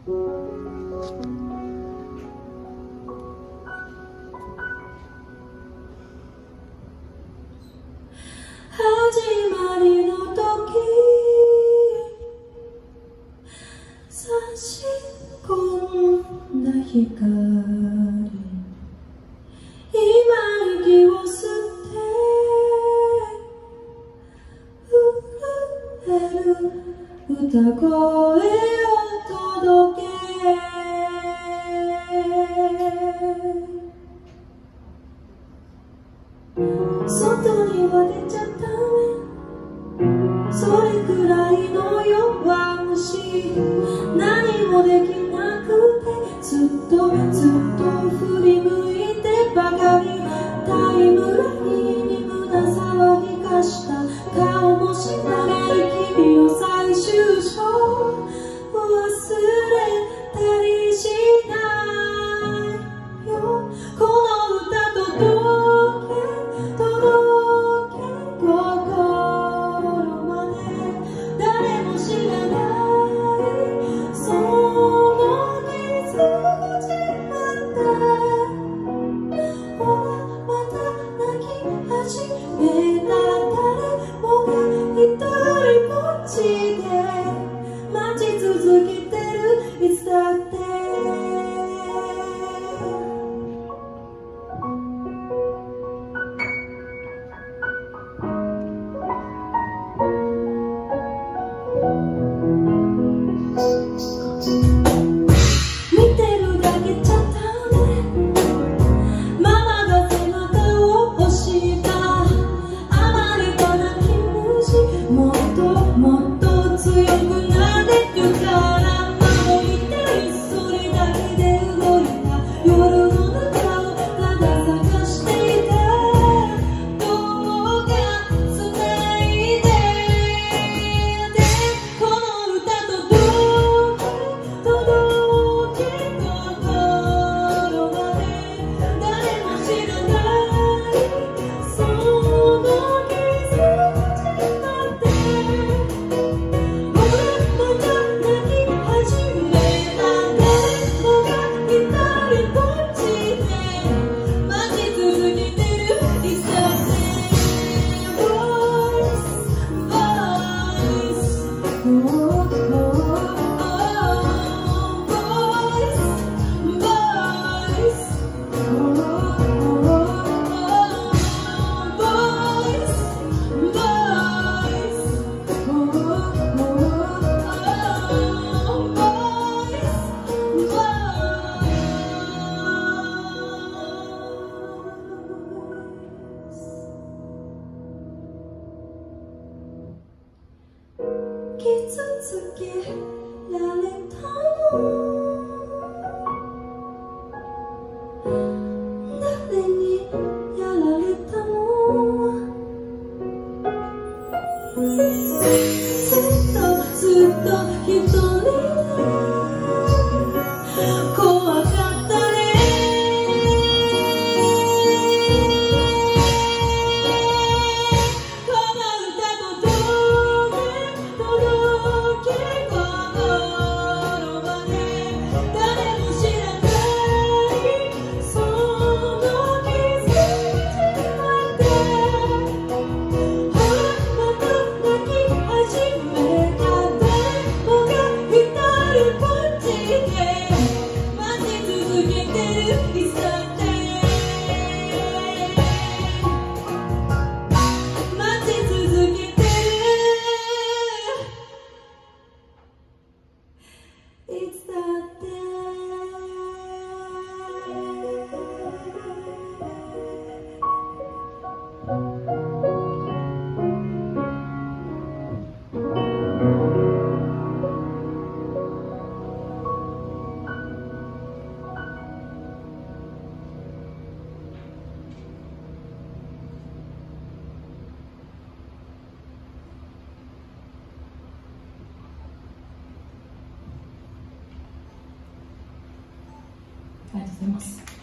始まりの時差し込んだ光、今息を吸って震える歌声を届け、外には出ちゃダメ、それくらいの弱虫、何もできなくてずっと振り向いてばかり、タイムラインに胸騒ぎがした顔も知らない君の最終章、忘れたりしないよ、この歌届け心まで、誰も知らないその傷が始まった、ほらまた泣き始めた、誰もが一人ぼっちで待ち続けてる、いつだって見てるだけじゃダメ、ママが背中を押した、暴れた泣き虫、もっともっと強くなれるから守りたい、それだけで動いた、夜の中をただ探していた、どうか繋いで、この歌届け心まで、誰も知らないその傷が始まって、ほらまた泣き始めた、誰もが一人ぼっちで待ち続けてる、いつだって 傷つけられたの、誰にやられたの、ずっと一人で怖かったね、この歌届け心まで、誰も知らないその傷が始まって、ほらまた泣き始めた、誰もが一人ぼっちで待ち続けてる、いつだって待ち続けてる、いつだって。ありがとうございます。